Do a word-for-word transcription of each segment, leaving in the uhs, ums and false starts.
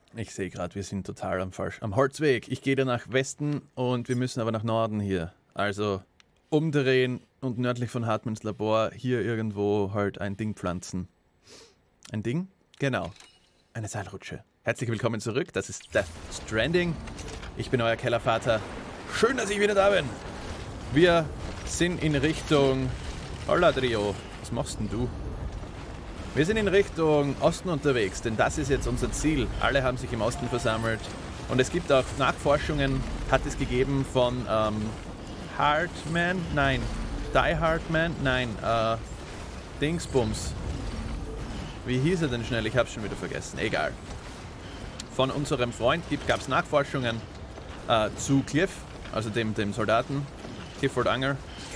Ich sehe gerade, wir sind total am, Falsch am Holzweg. Ich gehe da nach Westen und wir müssen aber nach Norden hier. Also umdrehen und nördlich von Hartmanns Labor hier irgendwo halt ein Ding pflanzen. Ein Ding? Genau. Eine Seilrutsche. Herzlich willkommen zurück. Das ist Death Stranding. Ich bin euer Kellervater. Schön, dass ich wieder da bin. Wir sind in Richtung... Hola, Trio. Was machst denn du? Wir sind in Richtung Osten unterwegs, denn das ist jetzt unser Ziel. Alle haben sich im Osten versammelt. Und es gibt auch Nachforschungen, hat es gegeben von ähm, Hardman, nein, Die Hardman, nein, äh, Dingsbums. Wie hieß er denn schnell? Ich hab's schon wieder vergessen. Egal. Von unserem Freund gab es Nachforschungen äh, zu Cliff, also dem, dem Soldaten, Clifford Unger.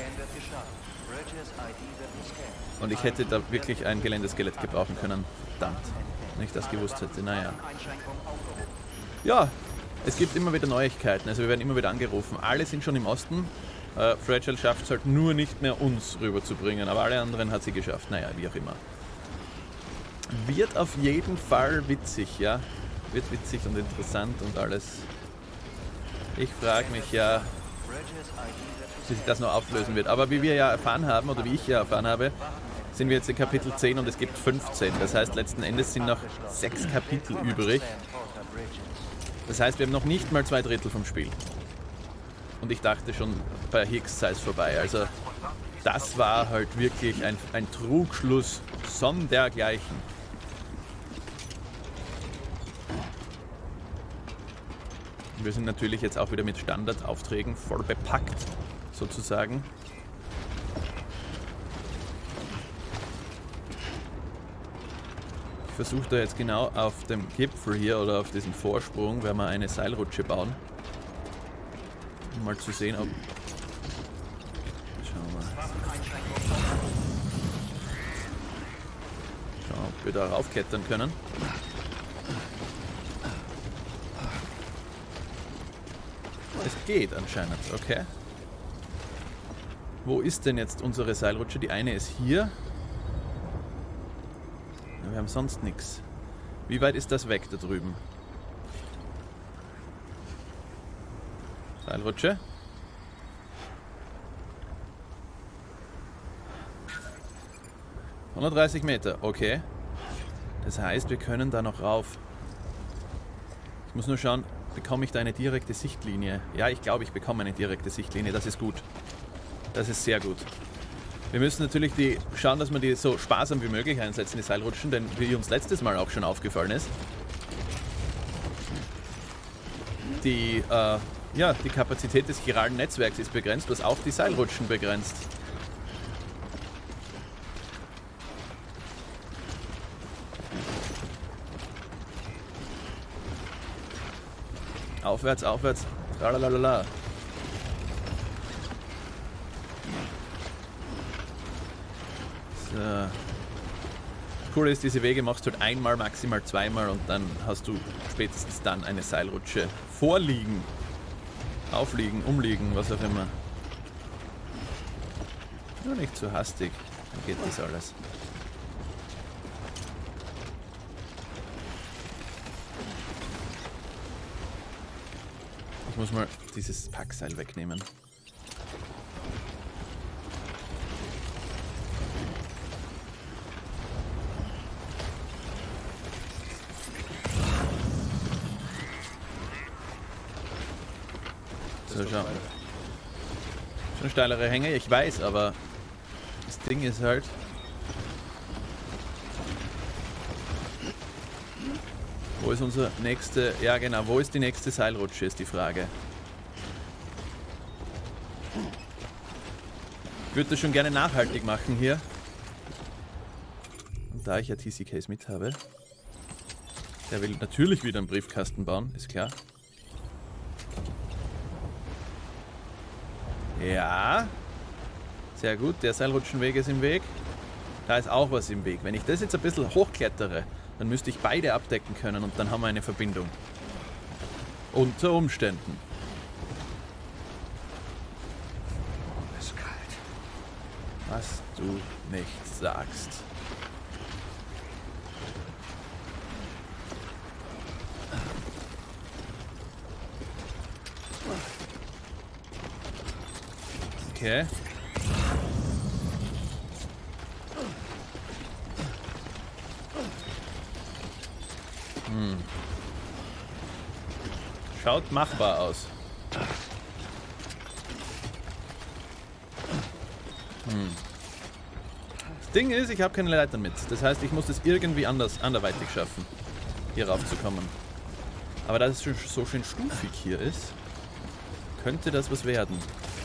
Und ich hätte da wirklich ein Geländeskelett gebrauchen können. Verdammt. Wenn ich das gewusst hätte. Naja. Ja, es gibt immer wieder Neuigkeiten. Also wir werden immer wieder angerufen. Alle sind schon im Osten. Äh, Fragile schafft es halt nur nicht mehr uns rüberzubringen. Aber alle anderen hat sie geschafft. Naja, wie auch immer. Wird auf jeden Fall witzig, ja. Wird witzig und interessant und alles. Ich frage mich ja, wie sich das noch auflösen wird. Aber wie wir ja erfahren haben, oder wie ich ja erfahren habe, sind wir jetzt in Kapitel zehn und es gibt fünfzehn. Das heißt, letzten Endes sind noch sechs Kapitel übrig. Das heißt, wir haben noch nicht mal zwei Drittel vom Spiel. Und ich dachte schon, bei Higgs sei es vorbei. Also das war halt wirklich ein, ein Trugschluss sondergleichen. Wir sind natürlich jetzt auch wieder mit Standardaufträgen voll bepackt, sozusagen. Ich versuche da jetzt genau auf dem Gipfel hier oder auf diesem Vorsprung, werden wir eine Seilrutsche bauen. Um mal zu sehen, ob... Schauen wir mal. Schauen, ob wir da raufklettern können. Es geht anscheinend, okay. Wo ist denn jetzt unsere Seilrutsche? Die eine ist hier. Wir haben sonst nichts. Wie weit ist das weg da drüben? Seilrutsche. hundertdreißig Meter, okay. Das heißt, wir können da noch rauf. Ich muss nur schauen, bekomme ich da eine direkte Sichtlinie? Ja, ich glaube, ich bekomme eine direkte Sichtlinie. Das ist gut. Das ist sehr gut. Wir müssen natürlich die schauen, dass wir die so sparsam wie möglich einsetzen, die Seilrutschen, denn wie uns letztes Mal auch schon aufgefallen ist, die, äh, ja, die Kapazität des chiralen Netzwerks ist begrenzt, was auch die Seilrutschen begrenzt. Aufwärts, aufwärts, tralalala. So. Das Coole ist, diese Wege machst du halt einmal, maximal zweimal und dann hast du spätestens dann eine Seilrutsche vorliegen, aufliegen, umliegen, was auch immer. Nur nicht zu hastig, dann geht das alles. Ich muss mal dieses Packseil wegnehmen. So, schau. Schon steilere Hänge, ich weiß, aber das Ding ist halt... Wo ist unser nächste... Ja genau, wo ist die nächste Seilrutsche, ist die Frage. Ich würde das schon gerne nachhaltig machen hier. Und da ich ja T C Ks mit habe, der will natürlich wieder einen Briefkasten bauen, ist klar. Ja, sehr gut, der Seilrutschenweg ist im Weg. Da ist auch was im Weg. Wenn ich das jetzt ein bisschen hochklettere, dann müsste ich beide abdecken können und dann haben wir eine Verbindung. Unter Umständen. Es ist kalt. Was du nicht sagst. Okay. Hm. Schaut machbar aus. Hm. Das Ding ist, ich habe keine Leitern mit. Das heißt, ich muss das irgendwie anders, anderweitig schaffen, hier raufzukommen. Aber da es schon so schön stufig hier ist, könnte das was werden.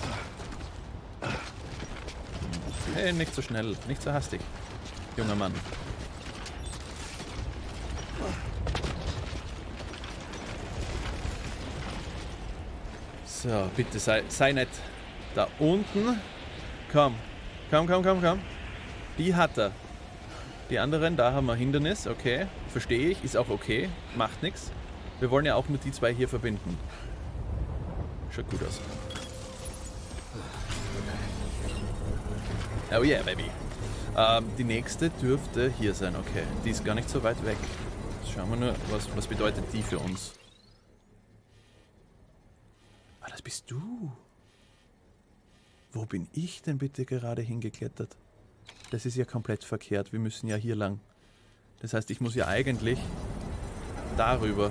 Hey, nicht so schnell, nicht so hastig, junger Mann. So, bitte sei, sei nett. Da unten. Komm. Komm, komm, komm, komm. Die hat er. Die anderen, da haben wir Hindernis. Okay. Verstehe ich. Ist auch okay. Macht nichts. Wir wollen ja auch nur die zwei hier verbinden. Schaut gut aus. Oh yeah, baby. Ähm, die nächste dürfte hier sein. Okay. Die ist gar nicht so weit weg. Jetzt schauen wir nur, was, was bedeutet die für uns. Ah, das bist du. Wo bin ich denn bitte gerade hingeklettert? Das ist ja komplett verkehrt. Wir müssen ja hier lang. Das heißt, ich muss ja eigentlich darüber.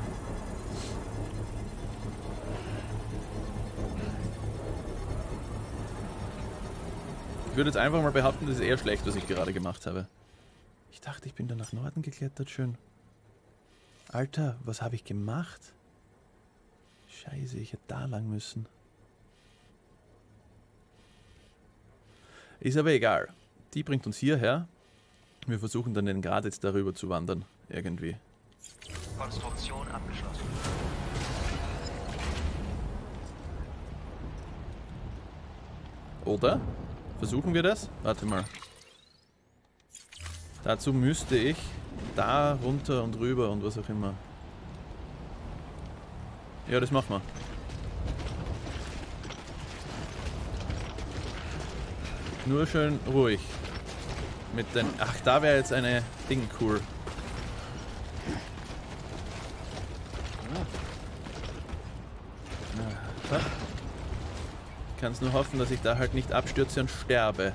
Ich würde jetzt einfach mal behaupten, das ist eher schlecht, was ich gerade gemacht habe. Ich dachte, ich bin da nach Norden geklettert. Schön. Alter, was habe ich gemacht? Scheiße, ich hätte da lang müssen. Ist aber egal. Die bringt uns hierher. Wir versuchen dann den Grat jetzt darüber zu wandern. Irgendwie. Konstruktion abgeschlossen. Oder? Versuchen wir das? Warte mal. Dazu müsste ich da runter und rüber und was auch immer. Ja, das machen wir. Nur schön ruhig. Mit den. Ach, da wäre jetzt eine Ding cool. Ich kann es nur hoffen, dass ich da halt nicht abstürze und sterbe.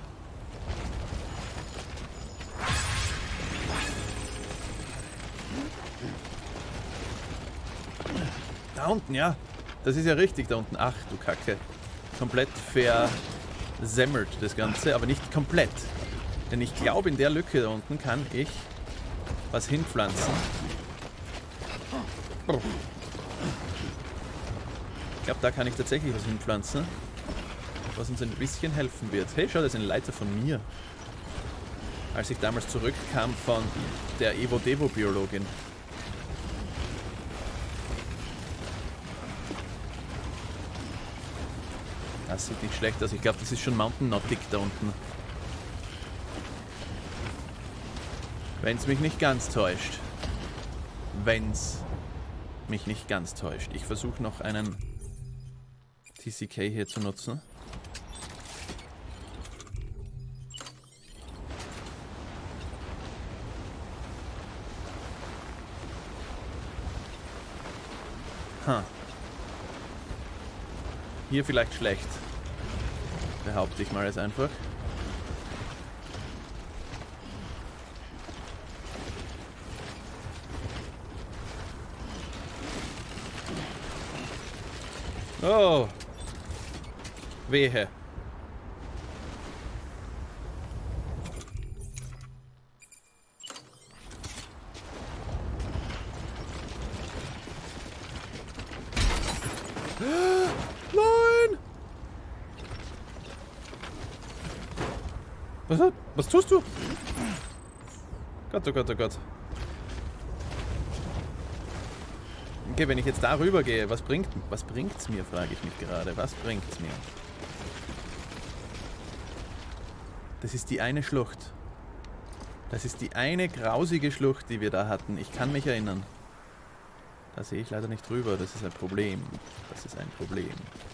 Da unten, ja. Das ist ja richtig da unten. Ach du Kacke. Komplett versemmelt das Ganze, aber nicht komplett. Denn ich glaube, in der Lücke da unten kann ich was hinpflanzen. Ich glaube, da kann ich tatsächlich was hinpflanzen, was uns ein bisschen helfen wird. Hey, schau, das ist eine Leiter von mir. Als ich damals zurückkam von der Evo-Devo-Biologin. Das sieht nicht schlecht aus. Ich glaube, das ist schon Mountain Nautic da unten. Wenn es mich nicht ganz täuscht. Wenn es mich nicht ganz täuscht. Ich versuche noch einen T C K hier zu nutzen. Huh. Hier vielleicht schlecht. Behaupte ich mal jetzt einfach. Oh. Wehe. Nein! Was, was tust du? Gott, oh Gott, oh Gott. Okay, wenn ich jetzt da rüber gehe, was bringt was bringt's mir, frage ich mich gerade. Was bringt's mir? Das ist die eine Schlucht. Das ist die eine grausige Schlucht, die wir da hatten. Ich kann mich erinnern. Da sehe ich leider nicht drüber. Das ist ein Problem. Das ist ein Problem.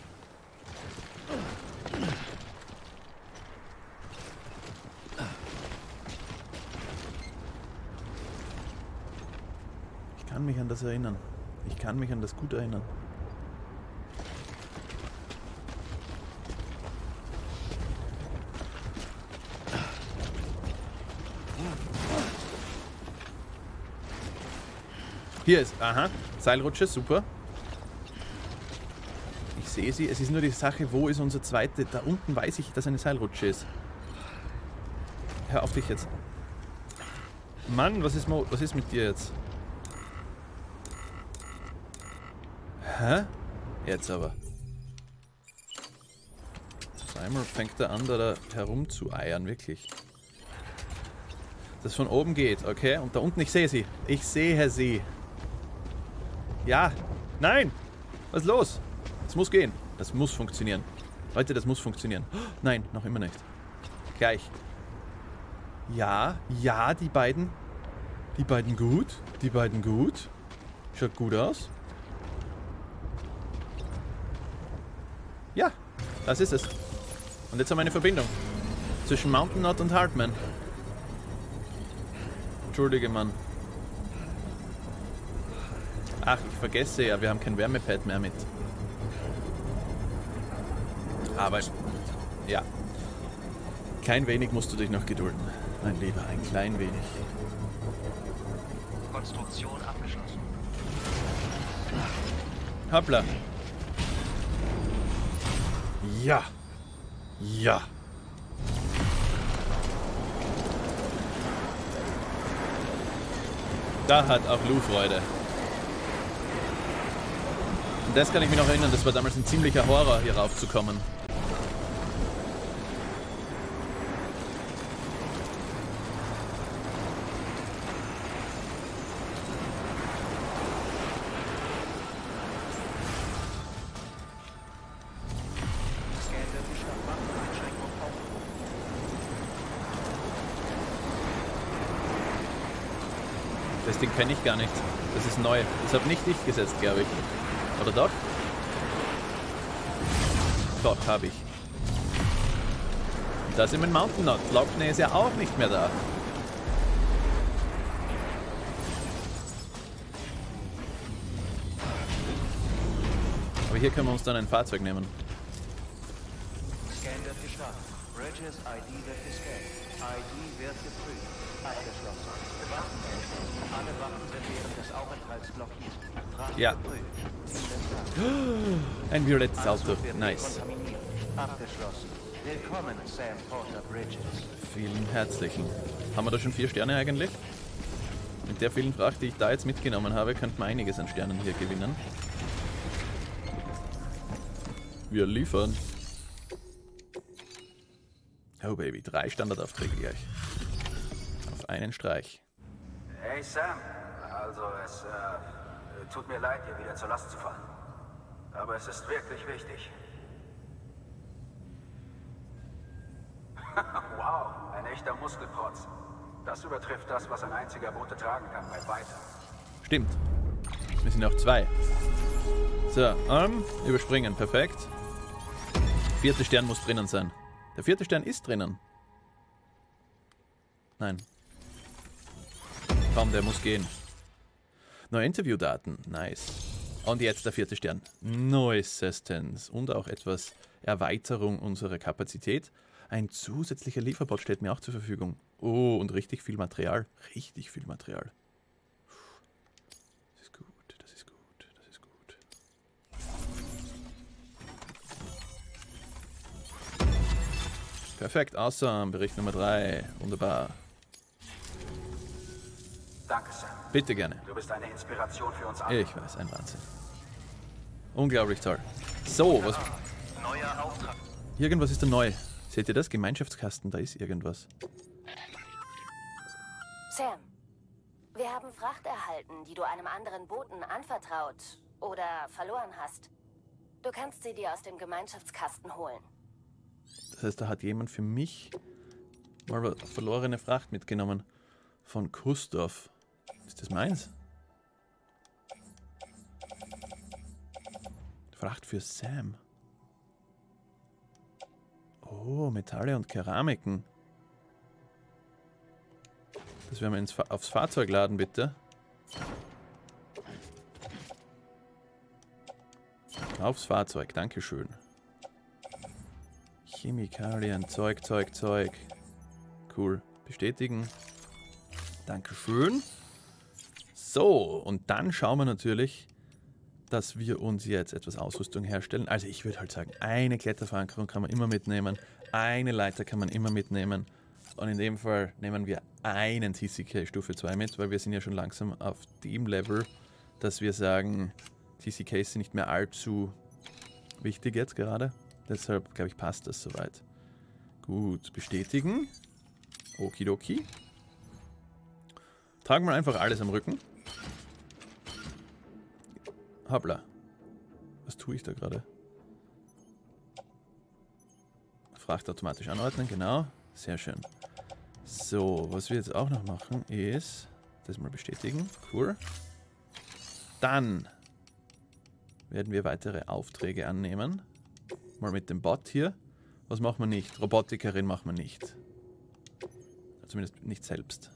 Ich kann mich an das erinnern. Ich kann mich an das gut erinnern. Hier ist, aha, Seilrutsche, super. Ich sehe sie. Es ist nur die Sache, wo ist unser zweite? Da unten weiß ich, dass eine Seilrutsche ist. Hör auf dich jetzt. Mann, was ist, was ist mit dir jetzt? Hä? Jetzt aber. Einmal fängt er an, da, da herumzueiern, wirklich. Das von oben geht, okay? Und da unten, ich sehe sie. Ich sehe sie. Ja. Nein! Was ist los? Das muss gehen. Das muss funktionieren. Leute, das muss funktionieren. Oh, nein, noch immer nicht. Gleich. Ja, ja, die beiden. Die beiden gut. Die beiden gut. Schaut gut aus. Ja, das ist es. Und jetzt haben wir eine Verbindung zwischen Mountain Knot und Heartman. Entschuldige, Mann. Ach, ich vergesse ja, wir haben kein Wärmepad mehr mit. Aber, ja. Kein wenig musst du dich noch gedulden, mein Lieber, ein klein wenig. Konstruktion abgeschlossen. Hoppla. Ja. Ja. Da hat auch Lou Freude. Und das kann ich mich noch erinnern, das war damals ein ziemlicher Horror, hier raufzukommen. Das Ding kenne ich gar nicht. Das ist neu. Das habe nicht ich gesetzt, glaube ich. Oder doch? Doch, habe ich. Und da sind wir in Mountain Knot. Lockney ist ja auch nicht mehr da. Aber hier können wir uns dann ein Fahrzeug nehmen. Scan wird gestartet. Bridges I D wird gescannt. I D wird geprüft. Abgeschlossen. Waffen erstellt. Alle Waffen sind während des Aufenthalts blockiert. Fragen Ja. geprüft. Ein violettes Anzug Auto. wird Nice. dekontaminiert. Abgeschlossen. Willkommen, Sam Porter Bridges. Vielen herzlichen. Haben wir da schon vier Sterne eigentlich? Mit der vielen Fracht, die ich da jetzt mitgenommen habe, könnte man einiges an Sternen hier gewinnen. Wir liefern. Oh Baby, drei Standardaufträge gleich. Auf einen Streich. Hey Sam, also es äh, tut mir leid, dir wieder zur Last zu fallen. Aber es ist wirklich wichtig. Wow, ein echter Muskelprotz. Das übertrifft das, was ein einziger Bote tragen kann, bei weitem. Stimmt. Wir sind noch zwei. So, ähm, überspringen, perfekt. Vierte Stern muss drinnen sein. Der vierte Stern ist drinnen. Nein. Komm, der muss gehen. Neue Interviewdaten. Nice. Und jetzt der vierte Stern. Neuestens. Und auch etwas Erweiterung unserer Kapazität. Ein zusätzlicher Lieferbot steht mir auch zur Verfügung. Oh, und richtig viel Material. Richtig viel Material. Das ist gut, das ist gut, das ist gut. Perfekt, awesome. Bericht Nummer drei. Wunderbar. Danke, Sam. Bitte gerne. Du bist eine Inspiration für uns alle. Ich weiß, ein Wahnsinn. Unglaublich toll. So, was... Neuer Auftrag. Irgendwas ist da neu. Seht ihr das? Gemeinschaftskasten, da ist irgendwas. Sam, wir haben Fracht erhalten, die du einem anderen Boten anvertraut oder verloren hast. Du kannst sie dir aus dem Gemeinschaftskasten holen. Das heißt, da hat jemand für mich mal verlorene Fracht mitgenommen. Von Kustorf. Ist das meins? Fracht für Sam. Oh, Metalle und Keramiken. Das werden wir ins Fa aufs Fahrzeug laden, bitte. Aufs Fahrzeug, dankeschön. Chemikalien, Zeug, Zeug, Zeug. Cool. Bestätigen. Dankeschön. So, und dann schauen wir natürlich, dass wir uns jetzt etwas Ausrüstung herstellen. Also ich würde halt sagen, eine Kletterverankerung kann man immer mitnehmen, eine Leiter kann man immer mitnehmen und in dem Fall nehmen wir einen T C K Stufe zwei mit, weil wir sind ja schon langsam auf dem Level, dass wir sagen, T C Ks sind nicht mehr allzu wichtig jetzt gerade. Deshalb, glaube ich, passt das soweit. Gut, bestätigen. Okidoki. Tragen wir einfach alles am Rücken. Hoppla. Was tue ich da gerade? Fracht automatisch anordnen, genau. Sehr schön. So, was wir jetzt auch noch machen ist, das mal bestätigen. Cool. Dann werden wir weitere Aufträge annehmen. Mal mit dem Bot hier. Was machen wir nicht? Robotikerin machen wir nicht. Zumindest nicht selbst.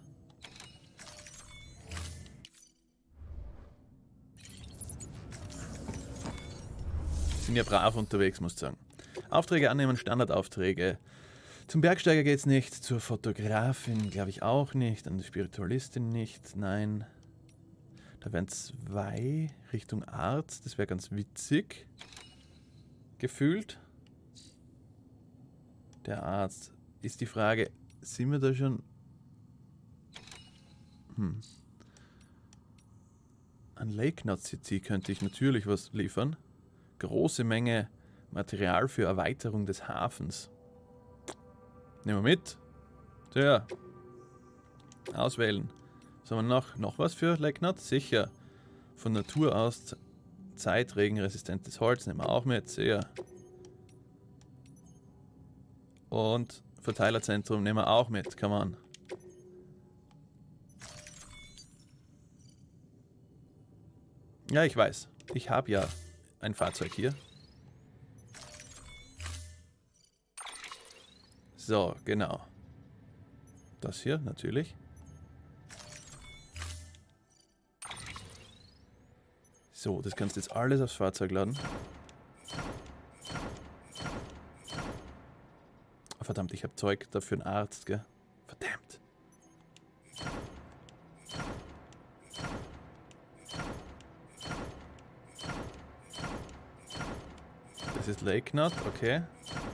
Sind ja brav unterwegs, muss ich sagen. Aufträge annehmen, Standardaufträge. Zum Bergsteiger geht es nicht, zur Fotografin glaube ich auch nicht, an die Spiritualistin nicht, nein. Da wären zwei Richtung Arzt, das wäre ganz witzig. Gefühlt. Der Arzt. Ist die Frage, sind wir da schon... Hm. An Lake Knot City könnte ich natürlich was liefern. Große Menge Material für Erweiterung des Hafens. Nehmen wir mit. Tja. Auswählen. Sollen wir noch, noch was für Lake Knot? Sicher. Von Natur aus zeitregenresistentes Holz nehmen wir auch mit. Sehr. Und Verteilerzentrum nehmen wir auch mit. Come on. Ja, ich weiß. Ich habe ja ein Fahrzeug hier. So, genau. Das hier, natürlich. So, das kannst du jetzt alles aufs Fahrzeug laden. Oh, verdammt, ich habe Zeug dafür einen Arzt, gell? Verdammt. Das ist Lake Knot, okay.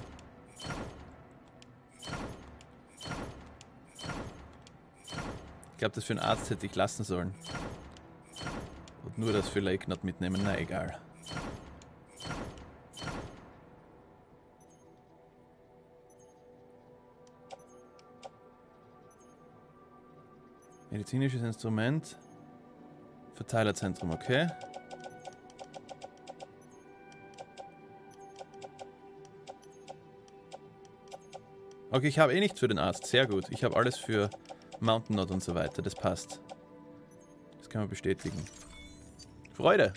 Ich glaube, das für einen Arzt hätte ich lassen sollen. Und nur das für Lake Knot mitnehmen, na egal. Medizinisches Instrument. Verteilerzentrum, okay. Okay, ich habe eh nichts für den Arzt. Sehr gut. Ich habe alles für Mountain Knot und so weiter. Das passt. Das kann man bestätigen. Freude!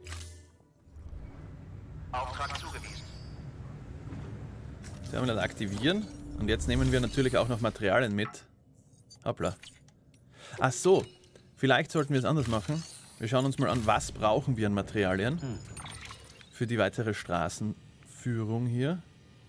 Auftrag zugewiesen. Terminal aktivieren. Und jetzt nehmen wir natürlich auch noch Materialien mit. Hoppla. Ach so. Vielleicht sollten wir es anders machen. Wir schauen uns mal an, was brauchen wir an Materialien hm. für die weitere Straßenführung hier.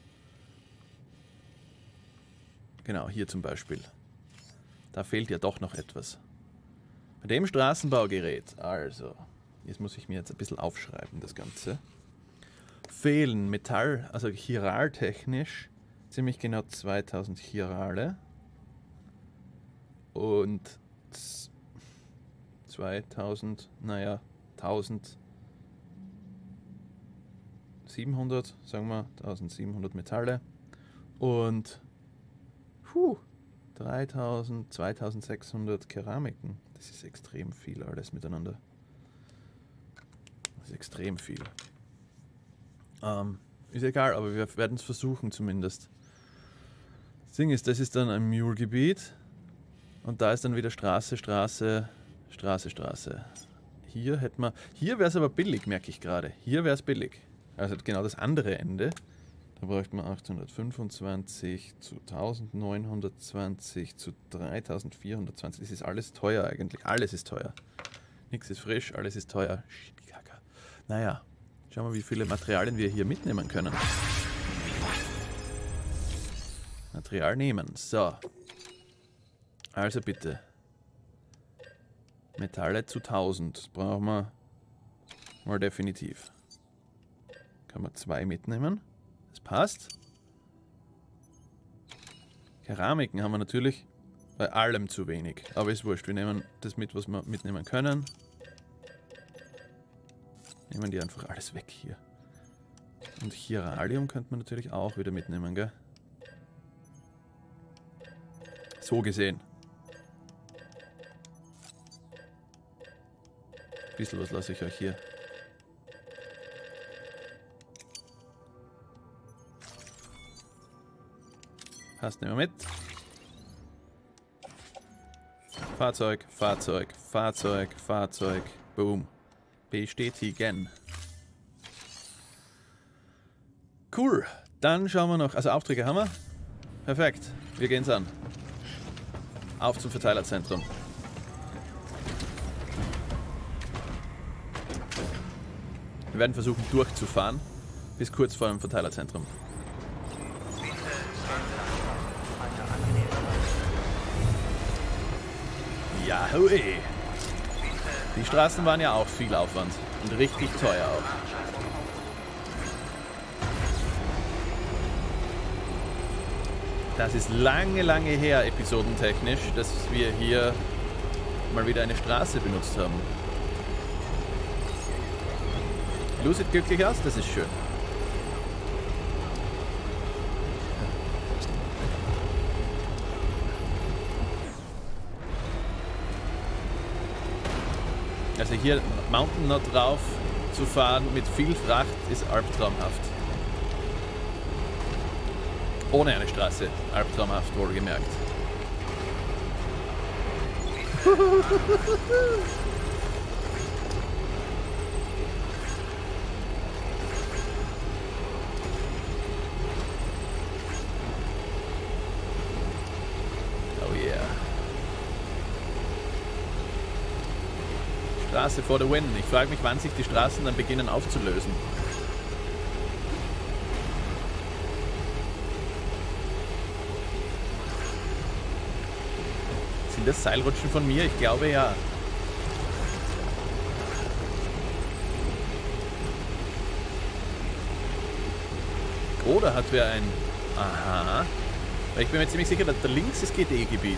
Genau, hier zum Beispiel. Da fehlt ja doch noch etwas. Bei dem Straßenbaugerät, also, jetzt muss ich mir jetzt ein bisschen aufschreiben, das Ganze. Fehlen Metall, also chiraltechnisch, ziemlich genau zweitausend Chirale. Und zweitausend, naja, eintausendsiebenhundert, sagen wir, eintausendsiebenhundert Metalle. Und puh, dreitausend, zweitausendsechshundert Keramiken. Das ist extrem viel alles miteinander. Das ist extrem viel. Ähm, ist egal, aber wir werden es versuchen zumindest. Das Ding ist, das ist dann ein Mule-Gebiet. Und da ist dann wieder Straße, Straße, Straße, Straße. Hier hätten wir... Hier wäre es aber billig, merke ich gerade. Hier wäre es billig. Also genau das andere Ende. Da bräuchte man achthundertfünfundzwanzig zu eintausendneunhundertzwanzig zu dreitausendvierhundertzwanzig. Das ist alles teuer eigentlich. Alles ist teuer. Nichts ist frisch, alles ist teuer. Naja, schauen wir, wie viele Materialien wir hier mitnehmen können. Material nehmen. So. Also bitte. Metalle zu tausend. Das brauchen wir mal definitiv. Können wir zwei mitnehmen. Das passt. Keramiken haben wir natürlich bei allem zu wenig. Aber ist wurscht. Wir nehmen das mit, was wir mitnehmen können. Nehmen die einfach alles weg hier. Und Chiralium könnte man natürlich auch wieder mitnehmen, gell? So gesehen. Ein bisschen was lasse ich euch hier. Passt, nehmen wir mit. Fahrzeug, Fahrzeug, Fahrzeug, Fahrzeug. Boom. Bestätigen. Cool. Dann schauen wir noch. Also Aufträge haben wir. Perfekt. Wir gehen's an. Auf zum Verteilerzentrum. Wir werden versuchen durchzufahren bis kurz vor dem Verteilerzentrum. Ja, hui. Die Straßen waren ja auch viel Aufwand und richtig teuer auch. Das ist lange, lange her, episodentechnisch, dass wir hier mal wieder eine Straße benutzt haben. Lu sieht glücklich aus, das ist schön. Also hier Mountain Knot drauf zu fahren mit viel Fracht ist albtraumhaft. Ohne eine Straße, albtraumhaft wohlgemerkt. Oh yeah. Straße for the win. Ich frage mich, wann sich die Straßen dann beginnen aufzulösen. Sind das Seilrutschen von mir? Ich glaube ja. Oder hat wer ein... Aha. Ich bin mir ziemlich sicher, dass da links ist G D-Gebiet.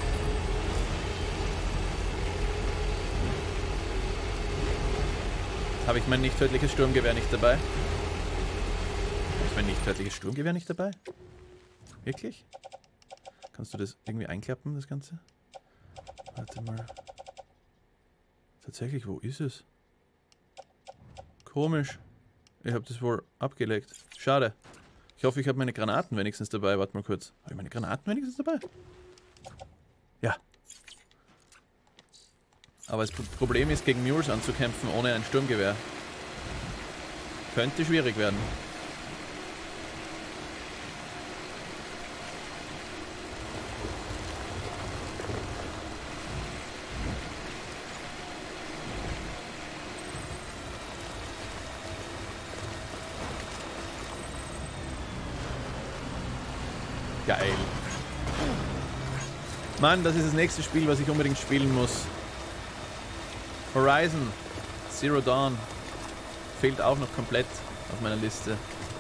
Habe ich mein nicht tödliches Sturmgewehr nicht dabei? Habe ich mein nicht tödliches Sturmgewehr nicht dabei? Wirklich? Kannst du das irgendwie einklappen, das Ganze? Warte mal. Tatsächlich, wo ist es? Komisch. Ich habe das wohl abgelegt. Schade. Ich hoffe, ich habe meine Granaten wenigstens dabei. Warte mal kurz. Habe ich meine Granaten wenigstens dabei? Ja. Aber das Problem ist, gegen Mules anzukämpfen ohne ein Sturmgewehr. Könnte schwierig werden. Geil. Mann, das ist das nächste Spiel, was ich unbedingt spielen muss. Horizon Zero Dawn fehlt auch noch komplett auf meiner Liste.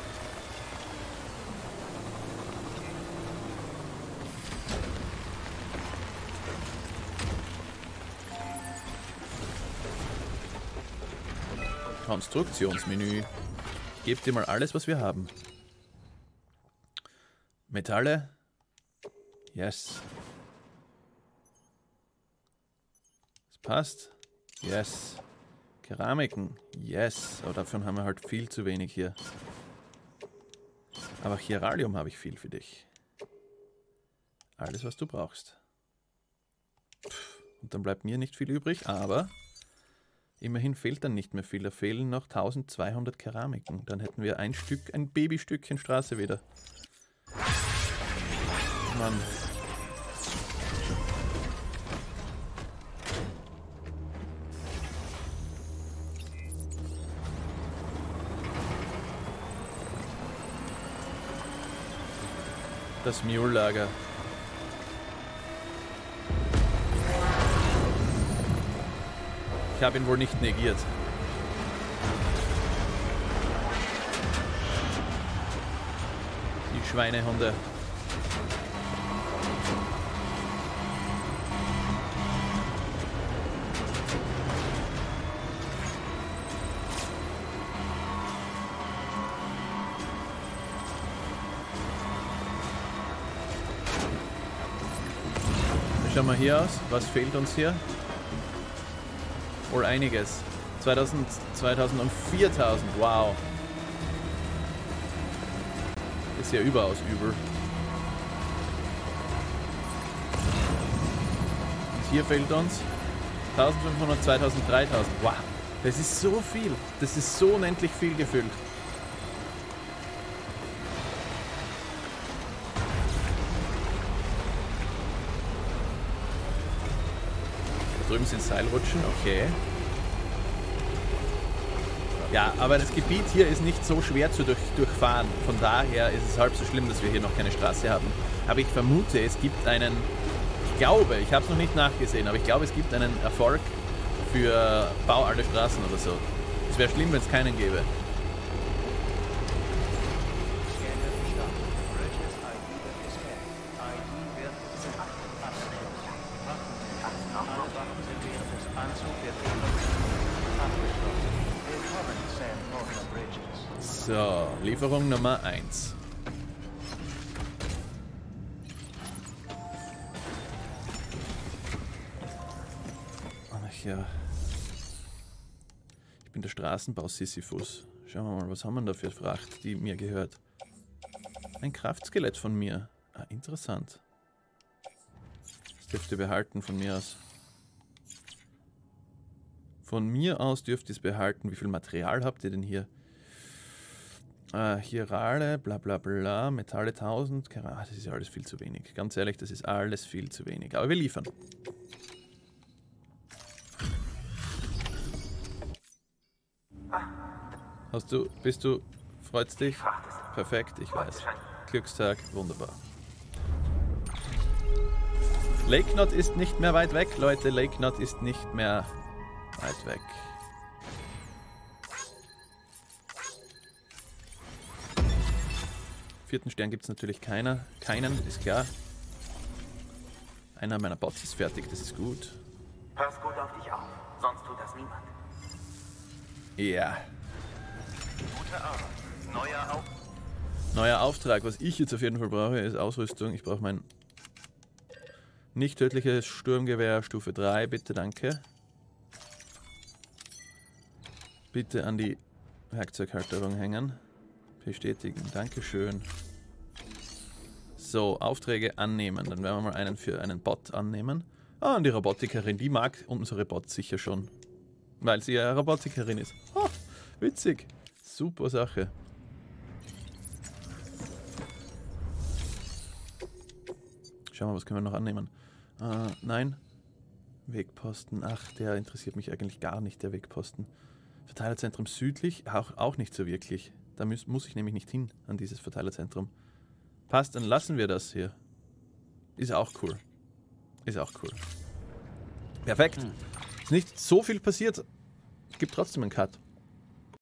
Konstruktionsmenü. Gebt dir mal alles, was wir haben. Metalle. Yes. Das passt. Yes. Keramiken. Yes. Aber davon haben wir halt viel zu wenig hier. Aber Chiralium habe ich viel für dich. Alles, was du brauchst. Pff, und dann bleibt mir nicht viel übrig, aber immerhin fehlt dann nicht mehr viel. Da fehlen noch eintausendzweihundert Keramiken. Dann hätten wir ein Stück, ein Babystückchen Straße wieder. Mann. Das Mule-Lager. Ich habe ihn wohl nicht negiert. Die Schweinehunde. Schauen wir hier aus. Was fehlt uns hier? Wohl einiges. zweitausend, zweitausend und viertausend. Wow. Ist ja überaus übel. Und hier fehlt uns eintausendfünfhundert, zweitausend, dreitausend. Wow. Das ist so viel. Das ist so unendlich viel gefüllt. Da drüben sind Seilrutschen, okay. Ja, aber das Gebiet hier ist nicht so schwer zu durch, durchfahren. Von daher ist es halb so schlimm, dass wir hier noch keine Straße haben. Aber ich vermute, es gibt einen, ich glaube, ich habe es noch nicht nachgesehen, aber ich glaube, es gibt einen Erfolg für Bau alle Straßen oder so. Es wäre schlimm, wenn es keinen gäbe. So, Lieferung Nummer eins. Ach ja. Ich bin der Straßenbau Sisyphus. Schauen wir mal, was haben wir da für Fracht, die mir gehört. Ein Kraftskelett von mir. Ah, interessant. Das dürft ihr behalten von mir aus. Von mir aus dürft ihr es behalten. Wie viel Material habt ihr denn hier? Uh, Chirale, bla bla bla, Metalle tausend, ah, das ist ja alles viel zu wenig. Ganz ehrlich, das ist alles viel zu wenig. Aber wir liefern. Hast du, bist du, freut's dich? Perfekt, ich weiß. Glückstag, wunderbar. Lake Knot ist nicht mehr weit weg, Leute. Lake Knot ist nicht mehr weit weg. Vierten Stern gibt es natürlich keiner. Keinen, ist klar. Einer meiner Bots ist fertig, das ist gut. Pass gut auf dich auf, sonst tut das niemand. Ja. Gute Arbeit. Neuer Auf Neuer Auftrag. Was ich jetzt auf jeden Fall brauche, ist Ausrüstung. Ich brauche mein nicht tödliches Sturmgewehr Stufe drei. Bitte, danke. Bitte an die Werkzeughalterung hängen. Bestätigen. Dankeschön. So, Aufträge annehmen. Dann werden wir mal einen für einen Bot annehmen. Ah, und die Robotikerin, die mag unsere Bots sicher schon. Weil sie ja Robotikerin ist. Oh, witzig. Super Sache. Schauen wir, was können wir noch annehmen? Äh, nein. Wegposten. Ach, der interessiert mich eigentlich gar nicht, der Wegposten. Verteilerzentrum südlich? Auch, auch nicht so wirklich. Da muss, muss ich nämlich nicht hin, an dieses Verteilerzentrum. Passt, dann lassen wir das hier. Ist auch cool. Ist auch cool. Perfekt. Ist nicht so viel passiert. Gibt trotzdem einen Cut.